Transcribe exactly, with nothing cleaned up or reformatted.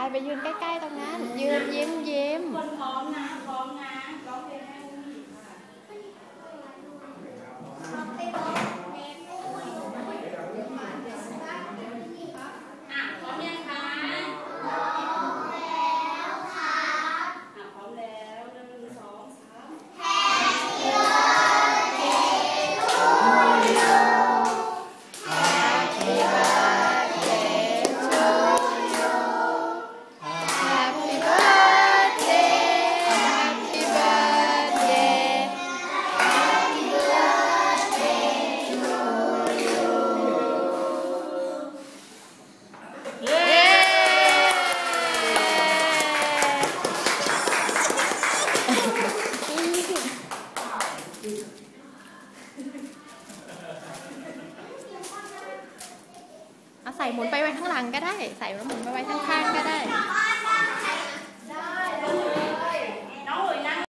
ไปยืนใกล้ๆตรงนั้นยืนยิ้มยิ้มคนพร้อมนะพร้อมนะร้องเพลงให้อุ้มอีกค่ะอ่ะพร้อมยังคะพร้อมแล้วค่ะอ่ะพร้อมแล้วหนึ่งสองสาม Happy birthday to you Happy birthday to you Happy birthday Happy birthday Happy birthday to you เย้เอาใส่หมุนไปไว้ข้างหลังก็ได้ใส่แล้วหมุนไปไว้ข้างๆก็ได้